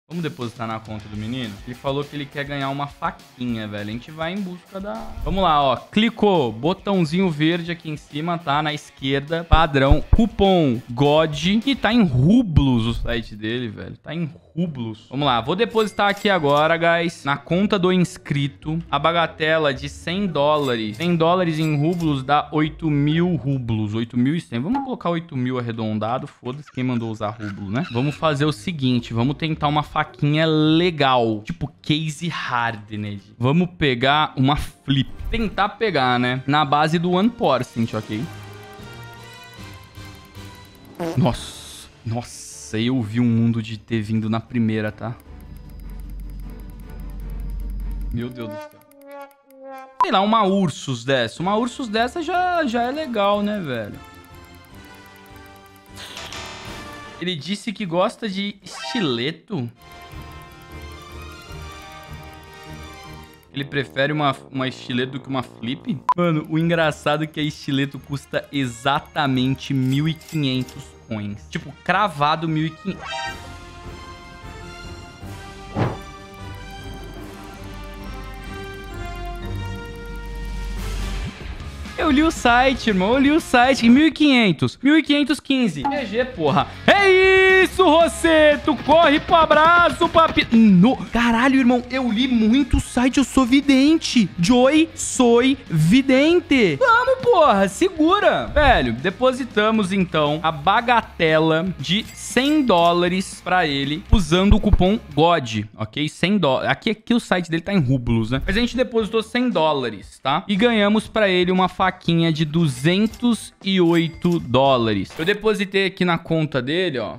Vamos depositar na conta do menino? Ele falou que ele quer ganhar uma faquinha, velho. A gente vai em busca da... Vamos lá, ó. Clicou. Botãozinho verde aqui em cima, tá? Na esquerda. Padrão. Cupom GOD. E tá em rublos o site dele, velho. Tá em rublos. Vamos lá. Vou depositar aqui agora, guys. Na conta do inscrito. A bagatela de $100. $100 em rublos dá 8.000 rublos. 8.100. Vamos colocar 8.000 arredondado. Foda-se quem mandou usar rublo, né? Vamos fazer o seguinte. Vamos tentar uma faquinha legal. Tipo Case Hardened. Vamos pegar uma flip. Tentar pegar, né? Na base do 1%, ok? Nossa. Nossa, eu vi um mundo de ter vindo na primeira, tá? Meu Deus do céu. Sei lá, uma Ursus dessa. Uma Ursus dessa já é legal, né, velho? Ele disse que gosta de estileto. Ele prefere uma estileto do que uma flip? Mano, o engraçado é que a estileto custa exatamente 1.500 coins. Tipo, cravado 1.500. Eu li o site, irmão. Eu li o site. 1.500. 1.515. GG, porra. É isso, Rosseto. Corre pro abraço, papi. No... Caralho, irmão. Eu li muito o site. Eu sou vidente. Joy, sou vidente. Vamos, porra. Segura. Velho, depositamos, então, a bagatela de $100 pra ele usando o cupom GOD, ok? $100. Aqui o site dele tá em rublos, né? Mas a gente depositou $100, tá? E ganhamos pra ele uma faquinha de $208. Eu depositei aqui na conta dele, ó,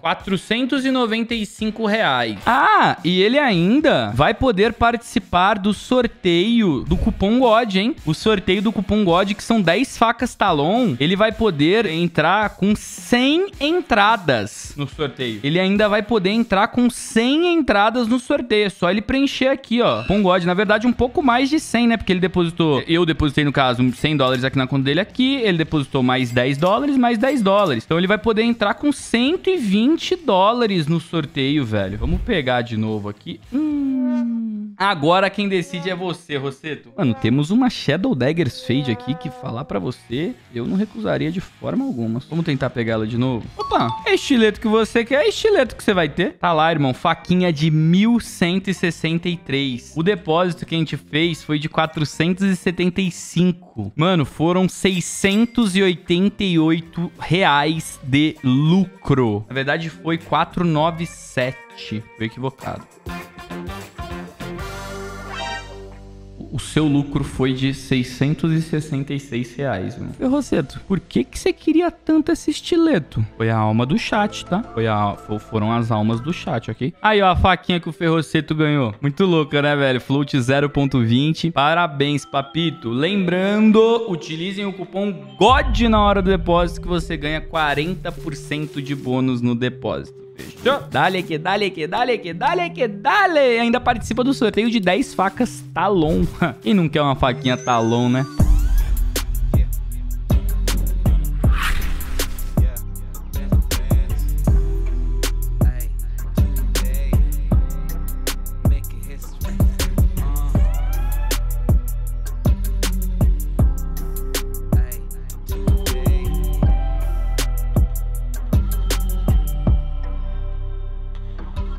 R$495. Ah, e ele ainda vai poder participar do sorteio do cupom GOD, hein? O sorteio do cupom GOD, que são 10 facas Talon. Ele vai poder entrar com 100 entradas no sorteio. Ele ainda vai poder entrar com 100 entradas no sorteio. É só ele preencher aqui, ó. Cupom GOD. Na verdade, um pouco mais de 100, né? Porque ele depositou... Eu depositei, no caso, $100 aqui na conta dele aqui. Ele depositou mais $10, mais $10. Então, ele vai poder entrar com $120 no sorteio, velho. Vamos pegar de novo aqui. Agora quem decide é você, Rosseto. Mano, temos uma Shadow Daggers Fade aqui que falar pra você, eu não recusaria de forma alguma. Vamos tentar pegar ela de novo. Opa, é estileto que você quer, é estileto que você vai ter. Tá lá, irmão, faquinha de 1.163. O depósito que a gente fez foi de 475. Mano, foram R$688 de lucro. Na verdade, foi 497. Foi equivocado. O seu lucro foi de R$666, mano. E, Rosseto, por que você queria tanto esse estileto? Foi a alma do chat, tá? Foram as almas do chat, ok? Aí, ó, a faquinha que o Ferroceto ganhou. Muito louca, né, velho? Float 0.20. Parabéns, papito. Lembrando, utilizem o cupom GOD na hora do depósito que você ganha 40% de bônus no depósito. Fechou? Dale aqui, dale aqui, dale aqui, dale aqui, dale! Ainda participa do sorteio de 10 facas Talon. Quem não quer uma faquinha Talon, né?